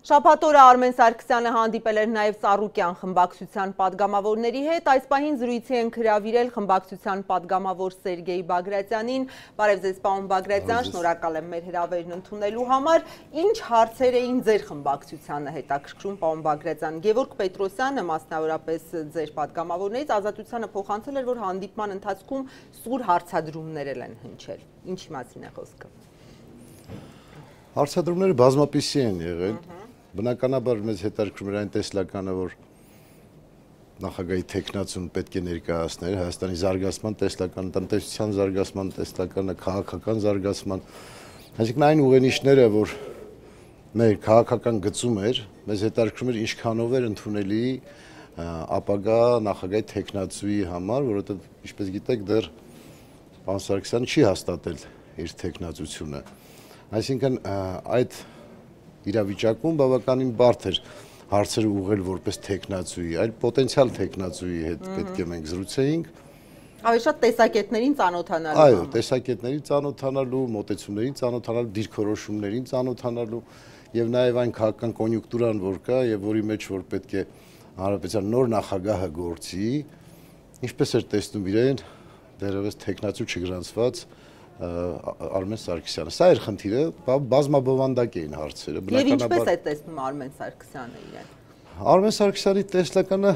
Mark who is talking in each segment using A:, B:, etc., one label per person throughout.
A: Շաբաթ օրը Արմեն Սարգսյանը հանդիպել էր նաև Ծառուկյան խմբակցության պատգամավորների հետ, այս պահին զրույցի են հրավիրել խմբակցության պատգամավոր Սերգեյ Բագրատյանին, բարև ձեզ պարոն Բագրատյան, շնորհակալ եմ մեր հրավերն ընդունելու համար, ինչ հարցեր էին ձեր խմբակցությանը հետաքրքրում պարոն Բագրատյան, Գևորգ Պետրոսյանը մասնավորապես ձեր պատգամավորներից Ազատությանը փոխանցել էր, որ հանդիպման ընթացքում սուր հարցադրումներ են հնչել, ինչի մասին է խոսքը։
B: Հարցադրումները բազմապիսի են եղել, բնականաբար մեզ հետաքրքրում էր այն տեսլականը, որ նախագահի թեկնածուն պետք է ներկայացներ Հայաստանի զարգացման տեսլականը, տնտեսության զարգացման տեսլականը, քաղաքական զարգացման, այսինքն այն ուղենիշները, որ մեր քաղաքական գծում էր, մեզ հետաքրքրում էր ինչքանով էր ընդունելի ապագա նախագահի թեկնածուի համար, որովհետև ինչպես գիտեք, դեռ պարոն Սարգսյանը չի հաստատել իր թեկնածությունը։ Այսինքն այդ իրավիճակում բավականին բարդ էր հարցերը ուղղել որպես թեկնածուի, այլ պոտենցիալ թեկնածուի հետ պետք է մենք զրուցեինք։
A: Ավելի շատ տեսակետներին ծանոթանալու։
B: Այո, տեսակետներին ծանոթանալու, մոտեցումներին ծանոթանալու, դիրքորոշումներին ծանոթանալու եւ նաեւ այն քաղաքական կոնյունկտուրան, որ կա եւ որի մեջ որ պետք է հանրապետության նոր նախագահը գործի, ինչպես էր տեսնում իրեն դեռևս թեկնածու չգրանցված Արմեն Սարգսյանը։ Սա էր խնդիրը, բազմաբովանդակ էին հարցերը։
A: Եվ ինչպես է տեսնում Արմեն Սարգսյանը իրեն։
B: Արմեն Սարգսյանի տեսլականը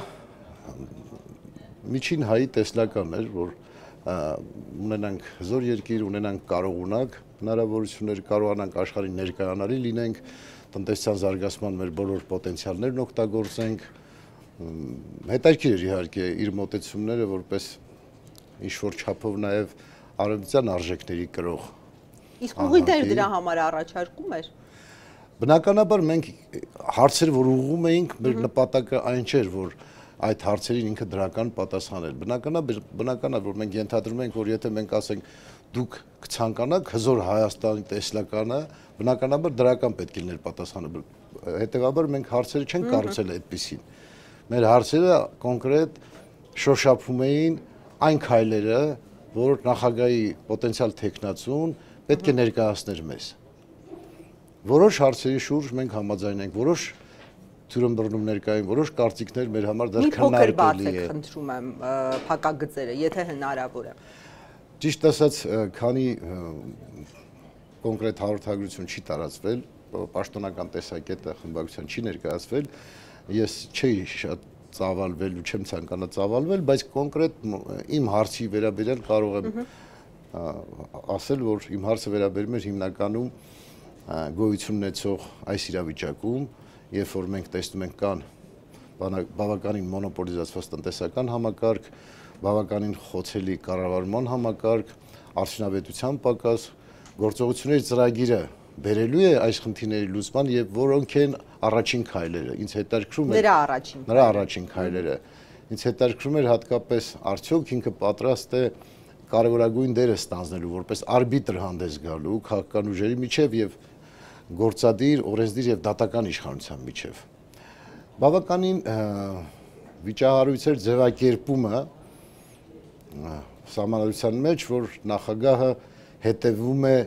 B: միջին հայի տեսլականն էր, որ ունենանք հզոր երկիր, ունենանք կարողունակ հնարավորություններ, կարողանանք աշխարհին ներկայանալի լինենք, տնտեսության զարգացման մեր բոլոր պոտենցիալներն օգտագործենք։ Հետաքրքիր էր իհարկե իր մոտեցումները որպես ինչ-որ չափով նաև արևմտյան արժեքների կրող։
A: Իսկ ուղիներ դրա համար առաջարկում էր։
B: Բնականաբար մենք հարցեր, որ ուղղում էինք, մեր նպատակը այն չէր, որ այդ հարցերին ինքը դրական պատասխանել։ Բնականաբար, որ մենք ենթադրում ենք, որ եթե մենք ասենք դուք կցանկանաք հզոր Հայաստանի տեսլականը, բնականաբար դրական պետք է լիներ պատասխանը։ Հետևաբար մենք հարցերը չենք կառուցել այդպեսին։ Մեր հարցերը կոնկրետ շոշափում էին այն քայլերը, որ նախագահի պոտենցիալ թեկնածուն պետք է ներկայացներ մեզ։ Որոշ հարցերի շուրջ մենք համաձայն ենք, որոշ թյուրըմբռնումներ կային, որոշ կարծիքներ մեր համար դեռ քննարկելի է։
A: Խնդրում եմ փակագծերը, եթե հնարավոր է։
B: Ճիշտ ասած, քանի կոնկրետ հաղորդագրություն չի տարածվել, պաշտոնական տեսակետը խմբակցության չի ներկայացվել, ես չէի շատ ծավալվել ու չեմ ցանկանա ծավալվել, բայց կոնկրետ իմ հարցի վերաբերյալ կարող եմ ասել, որ իմ հարցը վերաբերում էր հիմնականում գոյություն ունեցող այս իրավիճակում, երբ որ մենք տեսնում ենք կան բավականին մոնոպոլիզացված տնտեսական համակարգ, բավականին խոցելի կառավարման համակարգ, արդյունավետության պակաս, գործողությունների ծրագիրը բերելու է այս խնդիրների լուծման եւ որոնք են առաջին քայլերը։ Ինձ հետաքրքրում է նրա առաջին քայլերը։ Ինձ հետաքրքրում էր հատկապես արդյոք ինքը պատրաստ է կարևորագույն դերը ստանձնելու որպես արբիտր հանդես գալու քաղաքական ուժերի միջև եւ գործադիր, օրենսդիր եւ դատական իշխանության միջև։ Բավականին վիճահարույց էր ձևակերպումը սահմանադրության մեջ, որ նախագահը հետևում է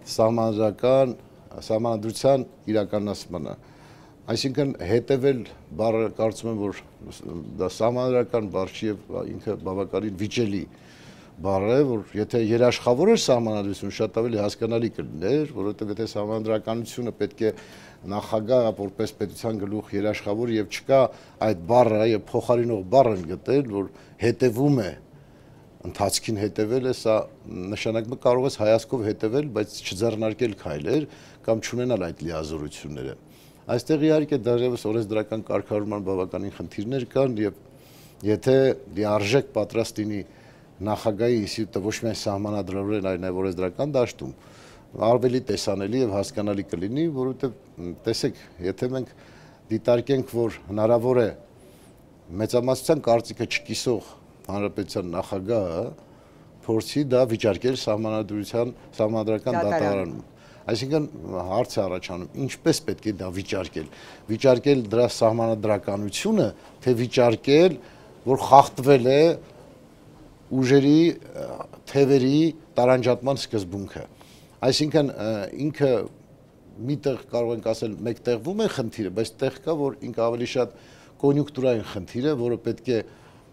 B: սահմանադրության իրականացմանը։ Այսինքն հետևել բառը կարծում եմ, որ դա սահմանադրական բառ չի եւ ինքը բավականին վիճելի բառ է, որ եթե երաշխավոր էր սահմանադրություն, շատ ավելի հասկանալի կլիներ, որովհետեւ եթե սահմանադրականությունը պետք է նախագահը որպես պետության գլուխ երաշխավոր եւ չկա այդ բառը եւ փոխարինող բառն գտել, որ հետևում է ընթացքին հետևել է, սա նշանակում է կարող ես հայացքով հետևել, բայց չձեռնարկել քայլեր կամ չունենալ այդ լիազորությունները։ Այստեղ իհարկե դեռևս օրենսդրական կարգավորման բավականին խնդիրներ կան եւ եթե լիարժեք պատրաստ լինի նախագահի ինստիտուտը ոչ միայն սահմանադրորեն, այլ նաեւ օրենսդրական դաշտում, ավելի տեսանելի եւ հասկանալի կլինի, որովհետեւ տեսեք, եթե մենք դիտարկենք, որ հնարավոր է մեծամասնության կարծիքը չկիսող հանրապետության նախագահը փորձի դա վիճարկել սահմանադրական դատարանում։ Այսինքն հարց է առաջանում, ինչպես պետք է դա վիճարկել դրա սահմանադրականությունը, թե վիճարկել, որ խախտվել է ուժերի թևերի տարանջատման սկզբունքը։ Այսինքն ինքը միտեղ կարող ենք ասել մեկ տեղվում է խնդիրը, բայց տեղ կա, որ ինքը ավելի շատ կոնյունկտուրային խնդիր է, որը պետք է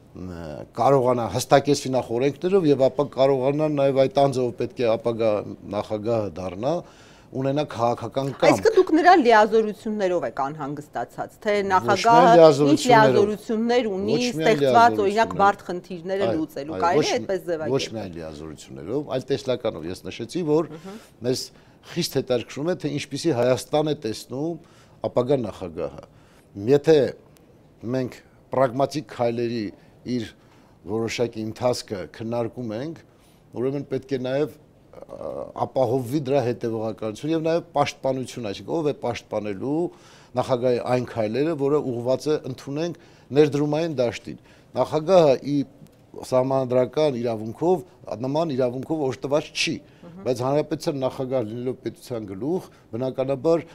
B: կարողանա հստակեցվի նախ օրենքներով եւ ապա կարողանա նաեւ այդ անձով պետք է ապագա նախագահը դառնա ունենա քաղաքական կամ
A: Այսինքն դուք նրա լիազորություններով եք անհանգստացած, թե նախագահը ինչ լիազորություններ ունի ստեղծված օրինակ բարդ խնդիրները լուծելու, կարելի է այդպես ձևակերպել։
B: Ոչ միայն լիազորություններով, այլ տեսլականով ես նշեցի, որ մեզ խիստ հետաքրքրում է, թե ինչպիսի Հայաստան է տեսնում ապագա նախագահը։ Եթե մենք պրագմատիկ քայլերի իր որոշակի ընթացքը քննարկում ենք, ուրեմն պետք է նաև ապահովվի դրա հետևողականություն եւ նաեւ պաշտպանություն, այսինքն ով է պաշտպանելու նախագահի այն քայլերը, որը ուղղված է ընդունենք ներդրումային դաշտին։ Նախագահը ի սահմանադրական իրավունքով նման իրավունքով օժտված չի, բայց հանրապետության նախագահ լինելով պետության գլուխ, բնականաբար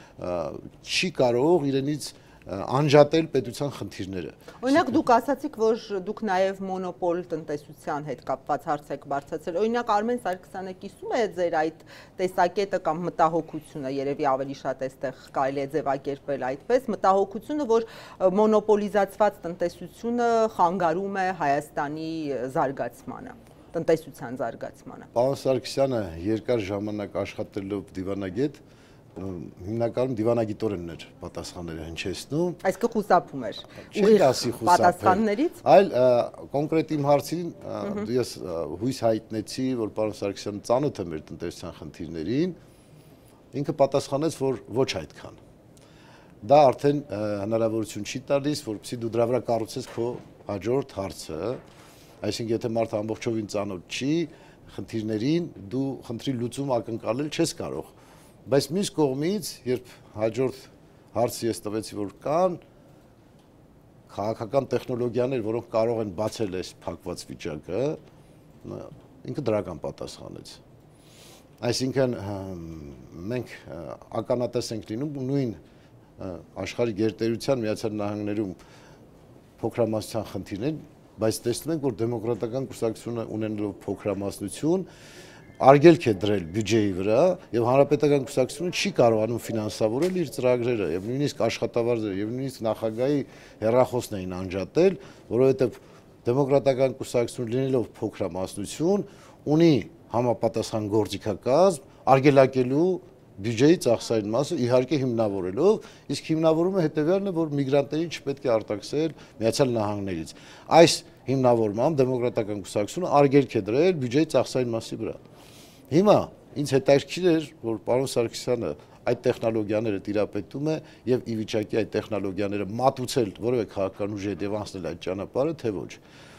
B: չի կարող իրենից անջատել պետության խնդիրները։
A: Օրինակ դուք ասացիք, որ դուք նաև մոնոպոլ տնտեսության հետ կապված հարց եք բարձրացրել։ Օրինակ Արմեն Սարգսյանը կիսում է ձեր այդ տեսակետը կամ մտահոգությունը, երևի ավելի շատ այստեղ կարելի է ձևակերպել այդպես, մտահոգությունը, որ մոնոպոլիզացված տնտեսությունը խանգարում է Հայաստանի զարգացմանը, տնտեսության զարգացմանը։
B: Պարոն Սարգսյանը երկար ժամանակ աշխատելով դիվանագետ հիմնականում դիվանագիտորենն էր պատասխանները հնչեցնում։
A: Այսինքն խուսափում էր
B: պատասխաններից, այլ կոնկրետ իմ հարցին ես հույս հայտնեցի, որ պարոն Սարգսյանը ծանոթ է մեր տնտեսության խնդիրներին, ինքը պատասխանեց, որ ոչ այդքան։ Դա արդեն հնարավորություն չի տալիս, որպեսզի դու դրա վրա կառուցես քո հաջորդ հարցը, այսինքն եթե մարդը ամբողջովին ծանոթ չի խնդիրներին, դու խնդրի լուծում ակնկալել չես կարող։ Բայց մյուս կողմից, երբ հաջորդ հարցը ես տվեցի, որ կան քաղաքական տեխնոլոգիաներ, որոնք կարող են բացել այս փակված վիճակը, ինքը դրական պատասխանեց։ Այսինքն մենք ականատես ենք լինում նույն աշխարհի գերտերության Միացյալ Նահանգներում փոքրամասնության խնդիրներ, բայց տեսնում ենք, որ դեմոկրատական կուսակցությունը ունենալով փոքրամասնություն արգելք է դրել բյուջեի վրա եւ հանրապետական կուսակցությունը չի կարողանում ֆինանսավորել իր ծրագրերը եւ նույնիսկ աշխատավարձերը եւ նույնիսկ նախագահի հեռախոսն էին անջատել, որովհետեւ դեմոկրատական կուսակցությունը լինելով փոքրամասնություն ունի համապատասխան գործիքակազմ արգելակելու բյուջեի ծախսային մասը իհարկե հիմնավորելով, իսկ հիմնավորումը հետեւյալն է, որ միգրանտներին չպետք է արտաքսել Միացյալ Նահանգներից։ Այս հիմնավորմամբ դեմոկրատական կուսակցությունը արգելք է դրել բյուջեի ծախսային մասի վրա։ Հիմա ինձ հետաքրքիր էր, որ պարոն Սարգսյանը այդ տեխնոլոգիաները տիրապետում է եւ ի վիճակի այդ տեխնոլոգիաները մատուցել որևէ քաղաքական ուժի հետ եւ անցնել այդ ճանապարհը, թե ոչ։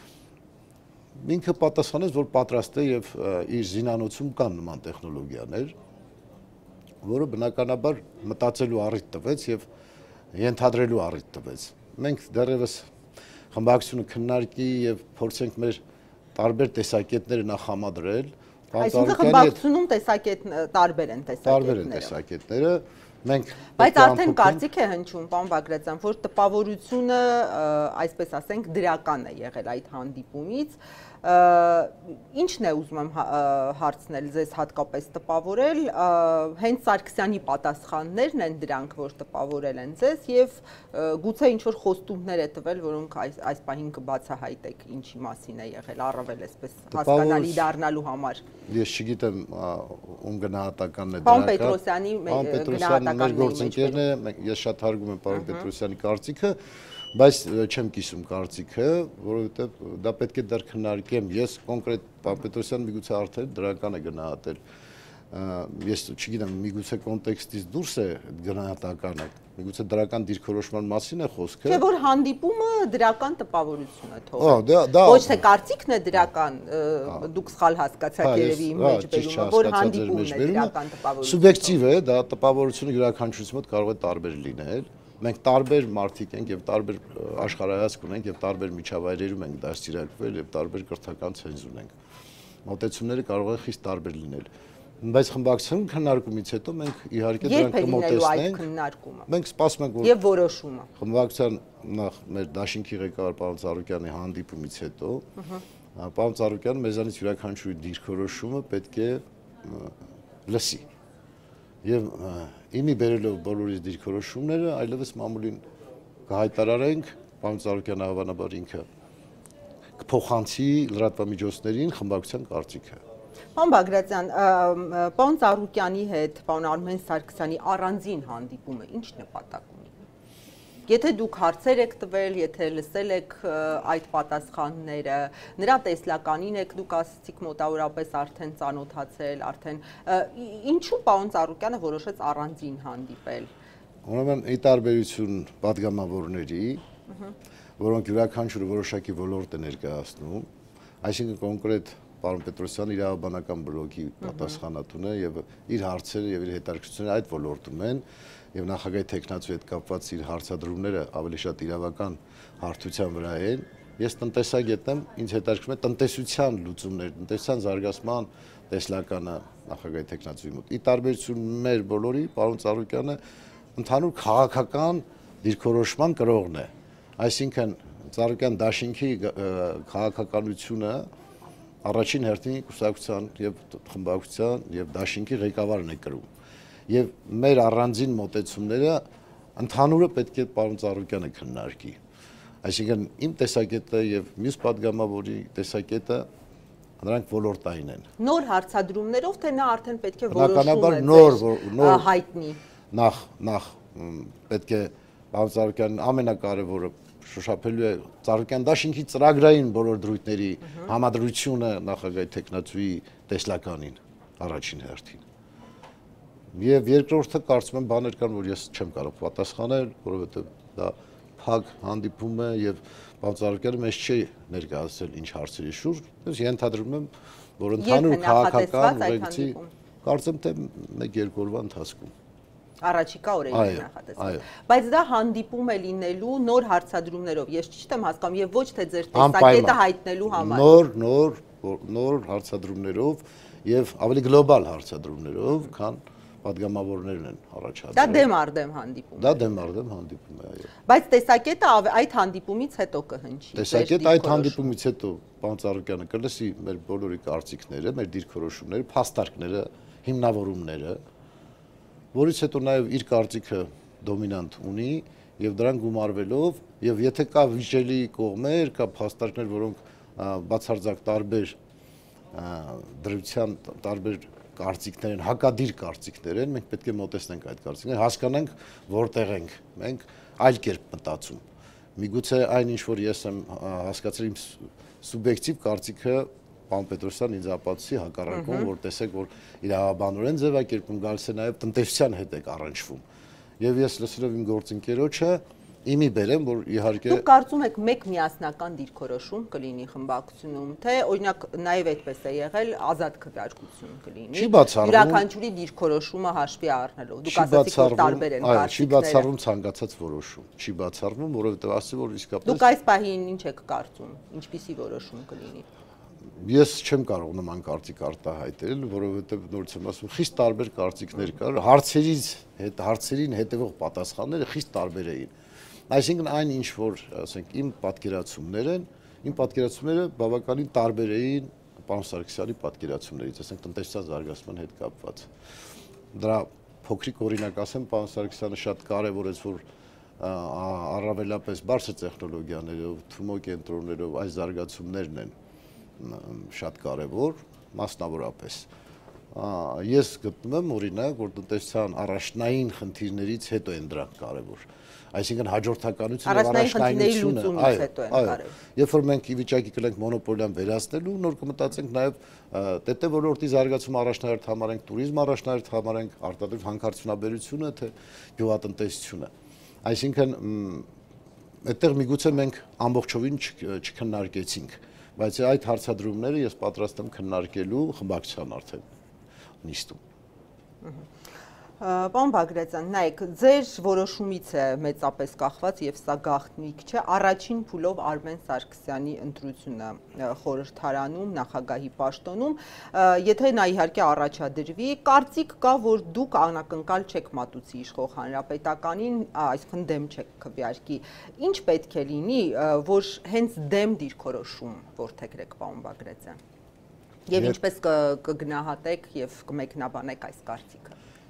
B: Ինքը պատասխանեց, որ պատրաստ է եւ իր զինանոցում կան նման տեխնոլոգիաներ, որը բնականաբար մտածելու առիթ տվեց եւ ենթադրելու առիթ տվեց։ Մենք դեռևս խմբակցությունը քննարկի եւ փորձենք մեր տարբեր տեսակետները նախամադրել։
A: Այսինքն խմբակցությունում տեսակետ տարբեր են
B: տեսակետները։ Մենք
A: բայց արդեն կարծիք է հնչում, պարոն Բագրատյան, որ տպավորությունը, այսպես ասենք, դրական է եղել այդ հանդիպումից։ Ինչն է ուզում եմ հարցնել ձեզ հատկապես տպավորել, հենց Սարգսյանի պատասխաններն են դրանք, որ տպավորել են ձեզ եւ գուցե ինչ-որ խոստումներ է տվել, որոնք այս պահին կբացահայտեք ինչի մասին է եղել, առավել այսպես հասկանալի դառնալու համար։
B: Ես չգիտեմ ում գնահատականն է
A: Պարոն Պետրոսյանի
B: գնահատականն է գործընկերն է, ես շատ հարգում եմ պարոն Պետրոսյանի կարծիքը, բայց չեմ կիսում կարծիքը, որովհետև դա պետք է դեռ քննարկեմ։ Ես կոնկրետ պարոն Պետրոսյանը միգուցե արդեն դրական է գնահատել։ Ես չգիտեմ, միգուցե կոնտեքստից դուրս է գնահատականը, միգուցե դրական դիրքորոշման մասին է խոսքը։
A: Չէ՞ որ հանդիպումը դրական տպավորություն է թողել։ Ոչ թե կարծիքն է դրական, դուք սխալ հասկացաք երևի իմ մեջբերումը, որ հանդիպումն է դրական տպավորություն։
B: Սուբյեկտիվ է, դա տպավորությունը յուրաքանչյուրի մոտ կարող է տարբեր լինել։ Մենք տարբեր մարդիկ ենք եւ տարբեր աշխարհայացք ունենք եւ տարբեր միջավայրերում ենք դաստիարակվել եւ տարբեր կրթական ցենզ ունենք։ Մոտեցումները կարող են խիստ տարբեր լինել։ Բայց խմբակցության քննարկումից հետո մենք իհարկե դրանք կմոտեցնենք։ Մենք սպասում ենք, որ
A: եւ որոշումը
B: խմբակցության նախ մեր դաշինքի ղեկավար պարոն Ծառուկյանի հանդիպումից հետո պարոն Ծառուկյանը մեզանից յուրաքանչյուրի դիրքորոշումը պետք է լսի։ Եվ իմի բերելով բոլորիս դիրքորոշումները, այլևս մամուլին կհայտարարենք, պարոն Ծառուկյանը հավանաբար ինքը կփոխանցի լրատվամիջոցներին խմբակցության կարծիքը։
A: Պարոն Բագրատյան, պարոն Ծառուկյանի հետ պարոն Արմեն Սարգսյանի առանձին հանդիպումը ինչ նպատակ ունի։ Եթե դուք հարցեր եք տվել, եթե լսել եք այդ պատասխանները, նրա տեսլականին եք դուք ասացիք մոտավորապես արդեն ծանոթացել, արդեն ինչու պարոն Ծառուկյանը որոշեց առանձին հանդիպել։
B: Ուրեմն ի տարբերություն պատգամավորների, որոնք յուրաքանչյուրը որոշակի ոլորտ է ներկայացնում, այսինքն կոնկրետ պարոն Պետրոսյանը իրավաբանական բլոկի պատասխանատուն է եւ իր հարցերը եւ իր հետաքրքրությունները այդ ոլորտում են եւ նախագահի տեխնացու հետ կապված իր հարցադրումները ավելի շատ իրավական հարթության վրա են։ Ես տնտեսագետ եմ, ինձ հետաքրքրում է տնտեսության լուծումներ, տնտեսության զարգացման տեսլականը նախագահի տեխնացուի մոտ։ Ի տարբերություն մեր բոլորի, պարոն Ծառուկյանը ընդհանուր քաղաքական դիրքորոշման կրողն է։ Այսինքն Ծառուկյան դաշինքի քաղաքականությունը առաջին հերթին կուսակցության եւ խմբակցության եւ դաշինքի ղեկավարն է կրում։ Եվ մեր առանձին մոտեցումները ընդհանուրը պետք է պարոն Ծառուկյանը քննարկի։ Այսինքն իմ տեսակետը եւ մյուս պատգամավորի տեսակետը նրանք ոլորտային են։
A: Նոր հարցադրումներով թե նա արդեն պետք է
B: որոշում
A: նոր հայտնի։
B: Նախ պետք է պարոն Ծառուկյանն ամենակարևորը շոշափելու է Ծառուկյան դաշինքի ծրագրային բոլոր դրույթների համադրությունը նախագահի տեխնացուի տեսլականին առաջին հերթին։ Եվ երկրորդը կարծում եմ բաներ կան, որ ես չեմ կարող պատասխանել, որովհետև դա փակ հանդիպում է եւ պարոն Ծառուկյանը մեզ չի ներկայացրել ինչ հարցերի շուրջ։ Ես ենթադրում եմ, որ ընդհանուր քաղաքական ուղեկցի կարծեմ թե 1-2 օրվա ընթացքում
A: Առաջիկա օրերին նախատեսված։ Բայց դա հանդիպում է լինելու նոր հարցադրումներով։ Ես ճիշտ եմ հասկանում եւ ոչ թե ձեր տեսակետը հայտնելու համար։
B: Նոր հարցադրումներով եւ ավելի գլոբալ հարցադրումներով, քան պատգամավորներն են առաջադրել։
A: Դա դեմ արդեմ հանդիպում է։
B: Դա դեմ արդեմ հանդիպում է, այո։
A: Բայց տեսակետը այդ հանդիպումից հետո կհնչի։
B: Տեսակետը այդ հանդիպումից հետո պարոն Ծառուկյանը կլսի մեր բոլորի կարծիքները, մեր դիրքորոշումները, փաստարկները, հիմնավորումները, որից հետո նաև իր կարծիքը դոմինանտ ունի եւ դրան գումարվելով եւ եթե կա վիճելի կողմեր, կա փաստարկներ, որոնք բացարձակ տարբեր դրության տարբեր կարծիքներ են, հակադիր կարծիքներ են, մենք պետք է մոտեցնենք այդ կարծիքները, հասկանանք որտեղ ենք, մենք այլ կերպ մտածում։ Միգուցե այն ինչ որ ես եմ հասկացել իմ սուբյեկտիվ կարծիքը պարոն Պետրոսյան ինձ ապացուցի հակառակում, որ տեսեք, որ իրավաբանորեն ձևակերպում գալիս է նաև տնտեսության հետ եք առնչվում։ Եվ ես լսելով իմ գործընկերոջը իմի բերեմ, որ իհարկե
A: Դուք կարծում եք մեկ միասնական դիրքորոշում կլինի խմբակցությունում, թե օրինակ նաև այդպես է եղել ազատ քվեարկություն կլինի։ Յուրաքանչյուրի դիրքորոշումը հաշվի առնելով։ Դուք ասացիք, որ տարբեր են կարծիքները։
B: Չի բացառվում ցանկացած որոշում։ Չի բացառվում, որովհետև ասի որ իսկապես
A: Դուք այս պահին ինչ եք կարծում, ինչպիսի որոշում կլինի։
B: Ես չեմ կարող նման կարծիք արտահայտել, որովհետև նորից եմ ասում, խիստ տարբեր կարծիքներ կար, հարցերին հետևող պատասխանները խիստ տարբեր էին։ Այսինքն այն ինչ որ, ասենք, իմ պատկերացումները բավականին տարբեր էին պարոն Սարգսյանի պատկերացումներից, ասենք, տնտեսության զարգացման հետ կապված։ Դրա փոքրիկ օրինակ ասեմ, պարոն Սարգսյանը շատ կարևորեց, որ առավելապես բարձր տեխնոլոգիաներով, թմո կենտրոններով այս զարգացումներն են շատ կարևոր, մասնավորապես։ Ես գտնում եմ օրինակ, որ տնտեսության առաջնային խնդիրներից հետո են դրանք կարևոր։ Այսինքն հաջորդականությունը
A: առաջնայինությունը, այո։
B: Երբ որ մենք ի վիճակի կլենք մոնոպոլիան վերացնելու, նոր կմտածենք նաև ՏՏ ոլորտի զարգացումը առաջնահերթ համարենք, туриզմ առաջնահերթ համարենք, արտադրող հանքարդյունաբերությունը, թե գյուղատնտեսությունը։ Այսինքն այդտեղ միգուցե մենք ամբողջովին չքննարկեցինք, բայց այդ հարցադրումները ես պատրաստ եմ քննարկելու խմբակցության արդեն նիստում։
A: Պարոն Բագրատյան, նայեք, ձեր որոշումից է մեծապես կախված եւ սա գաղտնիք չէ, առաջին փուլով Արմեն Սարգսյանի ընտրությունը խորհրդարանում, նախագահի պաշտոնում, եթե նա իհարկե առաջադրվի, կարծիք կա, որ դուք անակնկալ չեք մատուցի իշխող հանրապետականին, այսինքն դեմ չեք քվեարկի։ Ինչ պետք է լինի, որ հենց դեմ դիրքորոշում որդեգրեք, պարոն Բագրատյան։ Եվ ինչպես կգնահատեք եւ կմեկնաբանեք այս կարծիքը։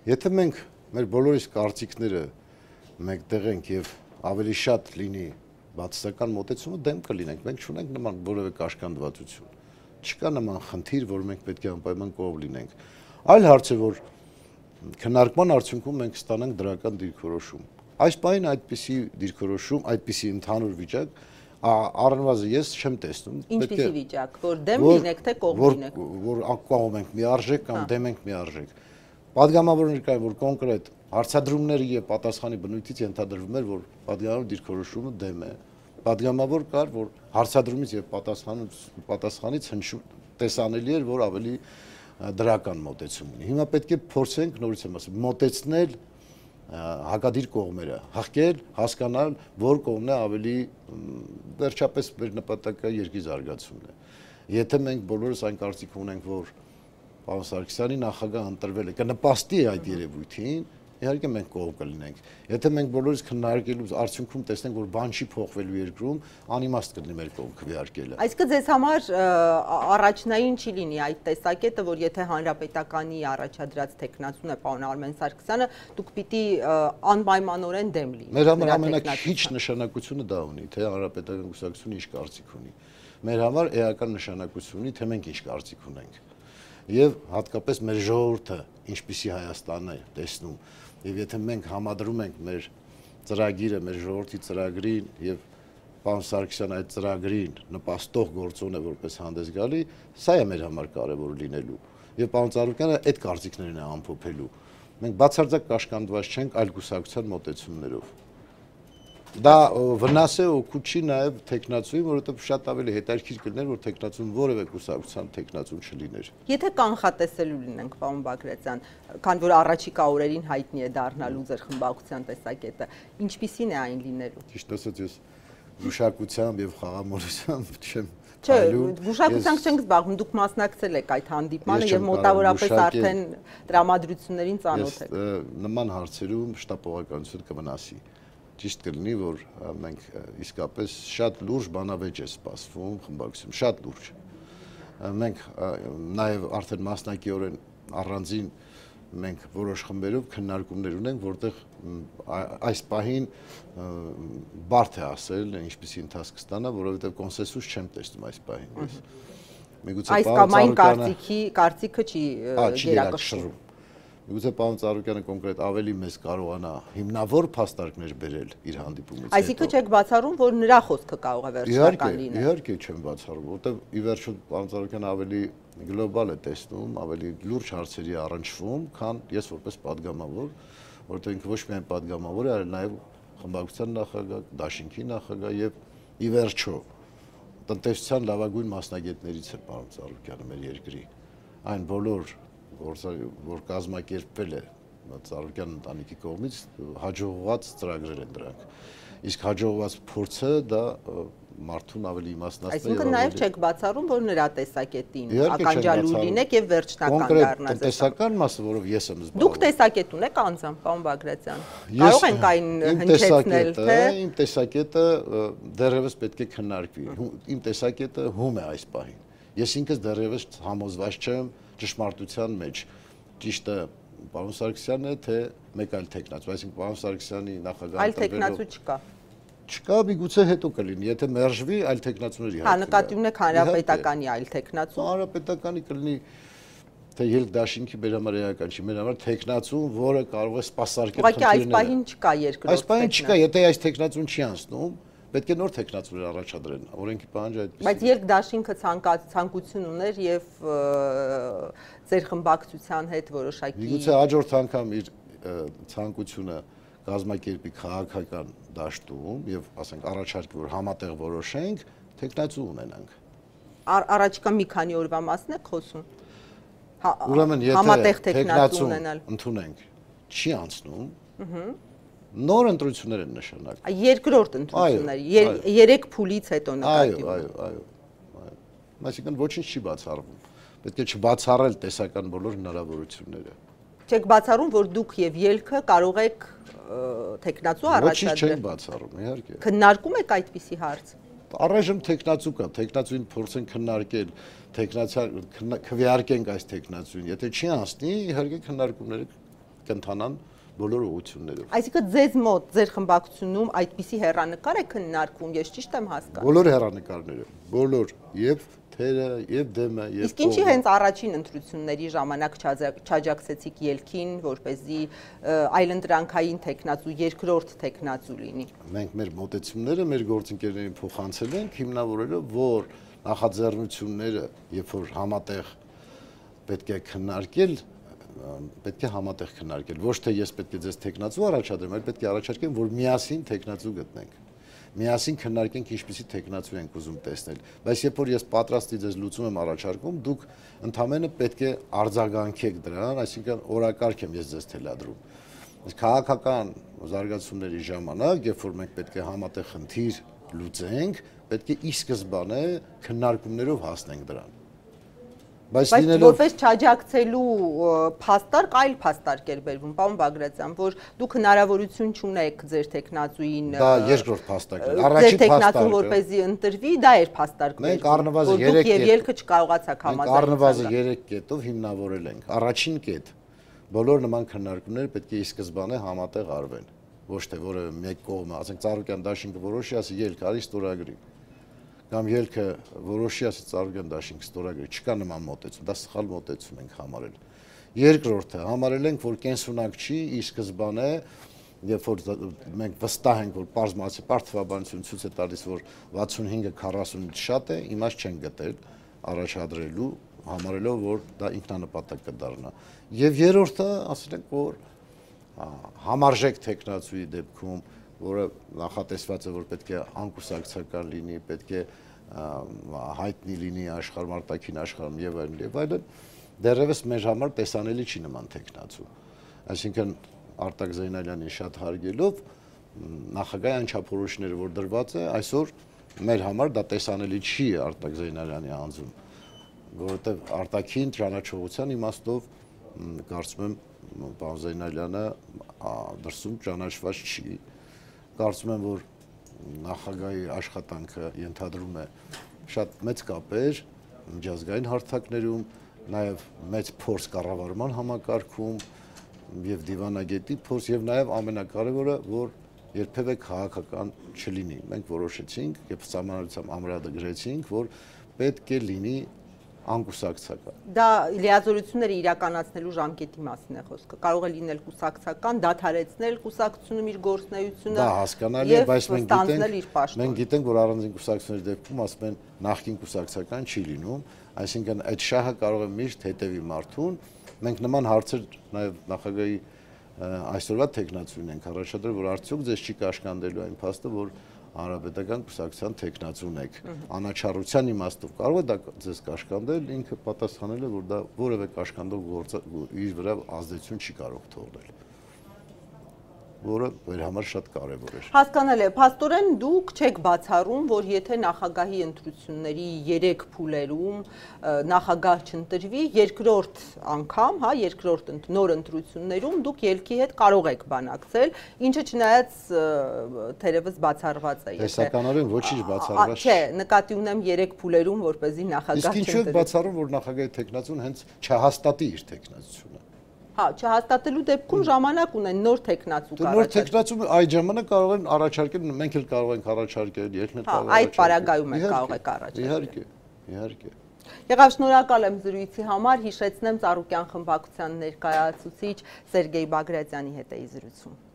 B: Եթե մենք մեր բոլորիս կարծիքները մեկտեղ ենք եւ ավելի շատ լինի բացասական մոտեցումը, դեմ կլինենք։ Մենք չունենք նման որևէ կաշկանդվածություն։ Չկա նման խնդիր, որ մենք պետք է անպայման կողմ լինենք։ Այլ հարց է, որ քննարկման արդյունքում մենք ստանանք դրական դիրքորոշում։ Այս պահին այդպիսի դիրքորոշում, այդպիսի ընդհանուր վիճակ առնվազն ես չեմ տեսնում։
A: Ինչպիսի վիճակ, որ դեմ լինեք թե կողմ լինեք։
B: Որ կողմ ենք մի արժեք կամ դեմ ենք մի արժեք։ Պատգամավորներ կային, որ կոնկրետ հարցադրումների եւ պատասխանի բնույթից ենթադրվում էր, որ պատգամավոր դիրքորոշումը դեմ է։ Պատգամավոր կար, որ հարցադրումից եւ պատասխանից տեսանելի էր, որ ավելի դրական մոտեցում ունի։ Հիմա պետք է փորձենք, նորից եմ ասում, մոտեցնել հակադիր կողմերը, հղկել, հասկանալ, որ կողմն է ավելի վերջապես մեր նպատակը երկրի զարգացումն է։ Եթե մենք բոլորս այն կարծիք ունենք, որ պարոն Սարգսյանի նախագահ ընտրվել է, կնպաստի այդ երևույթին, իհարկե մենք կողմ կլինենք։ Եթե մենք բոլորս քննարկելու արդյունքում տեսնենք, որ բան չի փոխվելու երկրում, անիմաստ կլինի մեր կողմ քվեարկելը։
A: Այսինքն ձեզ համար առաջնային չի լինի այդ տեսակետը, որ եթե հանրապետականի առաջադրած տեխնացուն է պարոն Արմեն Սարգսյանը, դուք պիտի անպայմանորեն դեմ լինեք։
B: Մեր համար ամենաքիչ նշանակությունը դա ունի, թե հանրապետական կուսակցությունը ինչ կարծիք ունի։ Մեր համար էական նշանակություն ունի, թե մենք ինչ կարծիք ունենք։ Եվ հատկապես մեր ժողովուրդը ինչպիսի Հայաստան է տեսնում, եւ եթե մենք համադրում ենք մեր ծրագիրը, մեր ժողովրդի ծրագրին եւ պարոն Սարգսյան այդ ծրագրին նպաստող գործոն է որպես հանդես գալի, սա է մեր համար կարեւոր լինելու։ Եվ պարոն Ծառուկյանը այդ կարծիքներն է ամփոփելու։ Մենք բացարձակ կաշկանդված չենք այլ կուսակցության մոտեցումներով։ Դա վնաս է օգուտ չի նաև տեխնացուին, որովհետև շատ ավելի հետաքրքիր կլիներ, որ տեխնացուն որևէ կուսակցության տեխնացուն չլիներ։
A: Եթե կանխատեսելու լինենք, պարոն Բագրատյան, քան որ առաջիկա օրերին հայտնի է դառնալու ձեր խմբակցության տեսակետը, ինչպիսին է այն լինելու։
B: Ճիշտ ասած, ես գուշակությամբ եւ խաղամոլությամբ չեմ։
A: Չէ, գուշակությամբ չենք զբաղվում, դուք մասնակցել եք այդ հանդիպմանը եւ մոտավորապես արդեն տրամադրություններին ծանոթ եք։
B: Նման հարցերում շտապողականություն կմնասի։ Ճիշտ կլինի, որ մենք իսկապես շատ լուրջ բանավեճ է սպասվում խմբակցություն, շատ լուրջ։ Մենք նաև արդեն մասնակիորեն առանձին մենք որոշ խմբերով քննարկումներ ունենք, որտեղ այս պահին բարդ է ասել, ինչպիսի ընթացք կստանա, որովհետև կոնսենսուս չեմ տեսնում այս պահին ես։
A: Այս կամ այն կարծիքը չի գերակշռում։
B: Միգուցե պարոն Ծառուկյանը կոնկրետ ավելի մեծ կարողանա հիմնավոր փաստարկներ բերել իր հանդիպումից հետո։
A: Այսինքն չեք բացառում, որ նրա խոսքը կարող է վերջնական լինել։
B: Իհարկե չեմ բացառում, որովհետև ի վերջո պարոն Ծառուկյանը ավելի գլոբալ է տեսնում, ավելի լուրջ հարցերի առնչվում, քան ես որպես падգամավոր, որովհետև ինքը ոչ միայն падգամավոր է, այլ նաև խմբակցության նախագահ, դաշինքի նախագահ եւ ի վերջո տնտեսության լավագույն մասնագետներից է պարոն Ծառուկյանը մեր երկրի։ Այն բոլոր որ կազմակերպվել է Ծառուկյան ընտանիքի կողմից հաջողված ծրագրեր են դրանք։ Իսկ հաջողված փորձը դա մարդուն ավելի իմաստնացնում է։
A: Այսինքն նաև չեք բացառում, որ նրա տեսակետին ականջալու լինեք եւ վերջնական դառնաք։
B: Տնտեսական մասը, որով ես եմ զբաղվում։
A: Դուք տեսակետ ունեք անձամբ, պարոն Բագրատյան։ Կարող ենք այն հնչեցնել, թե
B: իմ տեսակետը դեռևս պետք է քննարկվի։ Իմ տեսակետը հում է այս պահին։ Ես ինքս դեռևս համոզված չեմ ճշմարտության մեջ, ճիշտը պարոն Սարգսյանն է, թե մեկ այլ տեխնացու, այսինքն պարոն Սարգսյանի նախագահ
A: այլ տեխնացու չկա։
B: Չկա, միգուցե հետո կլինի, եթե մերժվի այլ տեխնացուների
A: Հա, նկատի ունեք հանրապետականի այլ տեխնացու։
B: Հանրապետականի կլինի, թե ելք դաշինքի մեր համար էական չի, մեր համար տեխնացու, որը կարող է սպասարկել
A: խնդիրները։ Ուղղակի այս պահին չկա երկրորդ։
B: Այս պահին չկա, եթե այս տեխնացուն չի անցնում, պետք է նոր տեխնացուներ առաջադրեն, օրենքի պահանջը այդպես։
A: Բայց ելք դաշինքը ցանկություն ուներ եւ ձեր խմբակցության հետ որոշակի։
B: Միգուցե հաջորդ անգամ իր ցանկությունը կազմակերպի քաղաքական դաշտում եւ ասենք առաջարկի, որ համատեղ որոշենք, տեխնացու ունենանք։
A: Առաջիկա մի քանի օրվա մասն եք խոսում։
B: Ուրեմն եթե տեխնացու ընդունենք, չի անցնում, նոր ընտրություններ են նշանակվում։
A: Երկրորդ ընտրություններ, 3 փուլից հետո նկատի ունեմ։
B: Այո։ Այսինքն ոչինչ չի բացառվում։ Պետք է չբացառել տեսական բոլոր հնարավորությունները։
A: Չեք բացառում, որ դուք եւ ելքը կարող եք տեխնացու առաջադրել։
B: Ոչինչ չենք բացառում, իհարկե։
A: Քննարկում եք այդպիսի հարց։
B: Առայժմ տեխնացու կա, տեխնացուին փորձենք քննարկել, քվեարկենք այս տեխնացուին։ Եթե չի անցնի, իհարկե քննարկումները կընթանան բոլոր ուղղություններով։
A: Այսինքն ձեզ մոտ ձեր խմբակցությունում այդպիսի հեռանկար է քննարկվում, ես ճիշտ եմ հասկանում։
B: Բոլոր հեռանկարները, բոլոր եւ թերը եւ դեմը եւ
A: Իսկ ինչի հենց առաջին ընտրությունների ժամանակ չաջակցեցիք ելքին, որպեսզի այլընտրանքային տեխնացու, երկրորդ տեխնացու լինի։
B: Մենք մեր մոտեցումները մեր գործընկերներին փոխանցել ենք, հիմնավորելով, որ նախաձեռնությունները, երբ որ համատեղ պետք է քննարկել, պետք է համատեղ քննարկել, ոչ թե ես պետք է ձեզ տեխնացու առաջադրեմ, այլ պետք է առաջարկեմ, որ միասին տեխնացու գտնենք։ Միասին քննարկենք ինչպիսի տեխնացու ենք ուզում տեսնել, բայց երբ որ ես պատրաստի ձեզ լուծում եմ առաջարկում, դուք ընդհանրապես պետք է արձագանքեք դրան, այսինքն օրակարգ եմ ես ձեզ թելադրում։ Իսկ քաղաքական զարգացումների ժամանակ, երբ որ մենք պետք է համատեղ խնդիր լուծենք, պետք է ի սկզբանե քննարկումներով հասնենք դրան։
A: Բայց որպես չաջակցելու փաստարկ այլ փաստարկ էր բերվում, պարոն Բագրատյան, որ դուք հնարավորություն չունեք ձեր տեխնացուին
B: դա երկրորդ փաստարկն է։
A: Առաջին տեխնացուն որպեսզի ընտրվի, դա էր փաստարկը։
B: Մենք առնվազն 3
A: կետ եւ ելքը չկարողացաք համաձայնել։
B: Առնվազն 3 կետով հիմնավորել ենք։ Առաջին կետ բոլոր նման քննարկումները պետք է ի սկզբանե համատեղ արվեն։ Ոչ թե որևէ մեկ կողմը, ասենք Ծառուկյան դաշինքը որոշի, ասի ելք արի ստորագրի։ Կամ ելքը որոշի, ասի Ծառուկյան դաշինքը ստորագրի, չկա նման մոտեցում, դա սխալ մոտեցում ենք համարել։ Երկրորդը համարել ենք, որ կենսունակ չի, ի սկզբանե, երբ որ մենք վստահ ենք, որ պարզ թվաբանություն ցույց է տալիս, որ 65-ը 40-ից շատ է, իմաստ չեն գտել առաջադրելու, համարելով, որ դա ինքնանպատակ կդառնա։ Եվ երրորդը, ասել ենք, որ համարժեք տեխնացուի դեպքում, որը նախատեսված է, որ պետք է անկուսակցական լինի, պետք է հայտնի լինի աշխարհում, արտաքին աշխարհում եւ այլն, դեռևս մեր համար տեսանելի չի նման տեխնացու։ Այսինքն Արտակ Զեյնալյանի շատ հարգելով նախագահի անչափորոշները, որ դրված է, այսօր մեր համար դա տեսանելի չի Արտակ Զեյնալյանի անձում, որովհետեւ արտաքին ճանաչողության իմաստով կարծում եմ պարոն Զեյնալյանը դրսում ճանաչված չի։ Կարծում եմ, որ նախագահի աշխատանքը ենթադրում է շատ մեծ կապեր միջազգային հարթակներում, նաև մեծ փորձ կառավարման համակարգում եւ դիվանագետի փորձ եւ նաև ամենակարևորը, որ երբևէ քաղաքական չլինի։ Մենք որոշեցինք եւ համանրությամբ ամրագրեցինք, որ պետք է լինի անկուսակցական։
A: Դա լիազորությունները իրականացնելու ժամկետի մասին է խոսքը։ Կարող է լինել կուսակցական, դադարեցնել կուսակցությունում իր գործունեությունը։
B: Դա հասկանալի է, բայց մենք գիտենք, որ առանձին կուսակցությունների դեպքում ասում են նախկին կուսակցական չի լինում, այսինքն այդ շահը կարող է միշտ հետևի մարդուն։ Մենք նման հարցեր նաև նախագահի այսօրվա տեխնացուին ենք առաջադրել, որ արդյոք ձեզ չի կաշկանդելու այն փաստը, որ Հանրապետական կուսակցության տեխնացուն եք, անաչառության իմաստով կարող է դա ձեզ կաշկանդել, ինքը պատասխանել է, որ դա որևէ կաշկանդող իր վրա ազդեցություն չի կարող թողնել, որը մեր համար շատ կարևոր էր։
A: Հասկանալի է, փաստորեն դուք չեք բացառում, որ եթե նախագահի ընտրությունների 3 փուլերում նախագահ չընտրվի, երկրորդ անգամ, հա, երկրորդ նոր ընտրություններում դուք ելքի հետ կարող եք բանակցել, ինչը չնայած թերևս բացառված է։
B: Տեսականորեն ոչինչ բացառված
A: չէ, նկատի ունեմ 3 փուլերում, որպեսզի նախագահ
B: չընտրվի։ Իսկ ինչու եք բացառում, որ նախագահի տեխնացուն հենց չհաստատի իր տեխնացությունը։
A: Հա, չհաստատելու դեպքում ժամանակ ունեն նոր տեխնացու կառաջարկել։
B: Նոր տեխնացու այդ ժամանակ կարող են առաջարկել, մենք էլ կարող ենք առաջարկել, ելքն էլ կարող
A: է առաջարկել։ Այդ պարագայում է կարող եք առաջարկել։
B: Իհարկե։
A: Եղավ, շնորհակալ եմ զրույցի համար, հիշեցնեմ Ծառուկյան խմբակցության ներկայացուցիչ Սերգեյ Բագրատյանի հետ էի զրուցում։